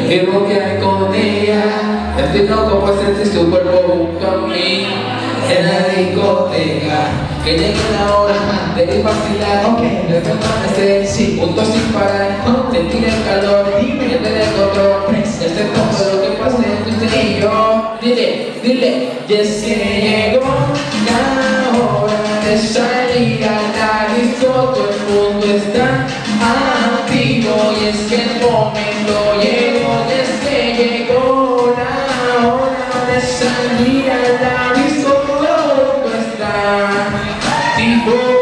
Y bloquear con ella, estoy loco por sentir su cuerpo junto a mí. En la discoteca, que llegue la hora de ir vacilar, de permanecer juntos sin parar, sentir el calor, perder el dolor, este es todo lo que pasa entre usted y yo. Dile, y es que llegó la hora de salir a la disco, todo el mundo está activo, y es que el momento llegó, y es que llegó la hora de salir a la disco, todo el mundo está activo.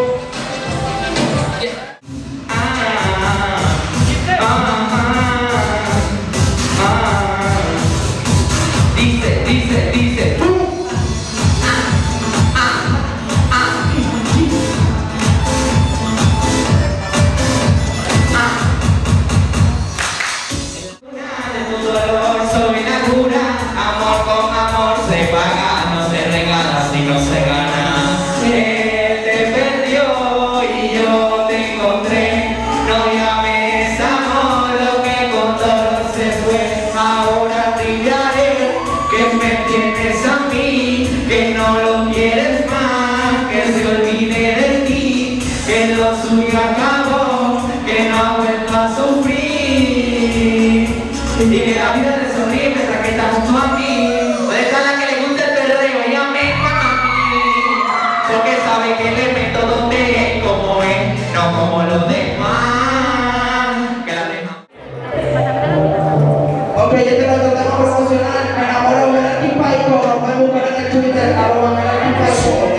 Dice. Soy la cura, amor con amor se paga, no se regala si no se gana. Él te perdió y yo te encontré, no llames amor lo que con dolor se fue. Ahora brillaré, que me tienes a mí, que no lo quieres más, que se olvide de ti, que lo suyo acabó, que no ha vuelto a sufrir. Y que la vida le sonríe mientras que está junto a mí. ¿Dónde está la que le gusta el perreo? Llame a mí, porque sabe que le meto donde es, como es, no como los demás. Que la demás. Ok, este es nuestro tema promocional. Me enamoro de Melanie Paico. Lo pueden buscar en el Twitter, @Melanie Paico.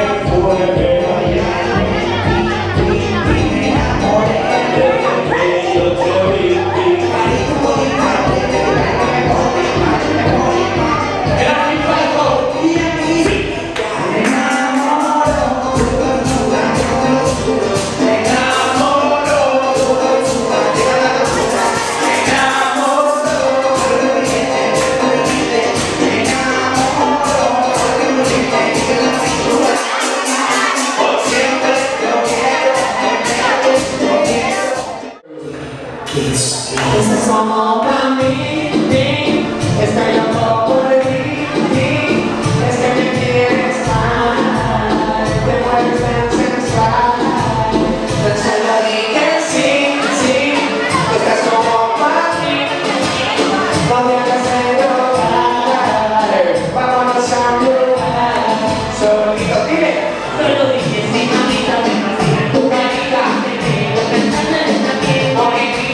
Este es como para mí, estoy loco por ti, es que me quieres mal, te vuelves tan sensual, pero se lo dije sí, estás como para mí, no me hagas llorar, vámonos a un lugar, solito, dime, solo dije sí, mamita, me fascina tu carita, me quedo pensando en esta piel bonita.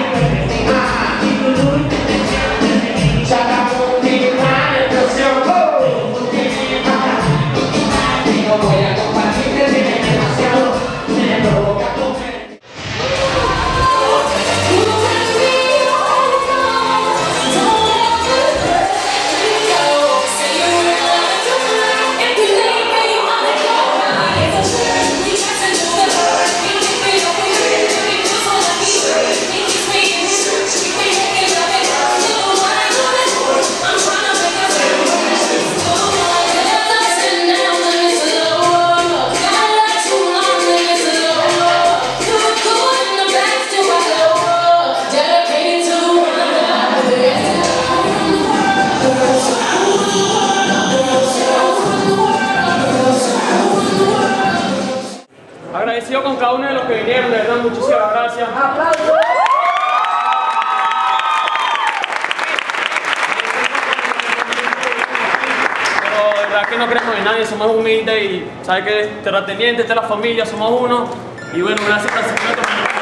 Agradecido con cada uno de los que vinieron, de verdad, muchísimas gracias. ¡Aplausos! Pero de verdad que no creemos en nadie, somos humildes y sabes que terratenientes, esta es la familia, somos uno. Y bueno, gracias por el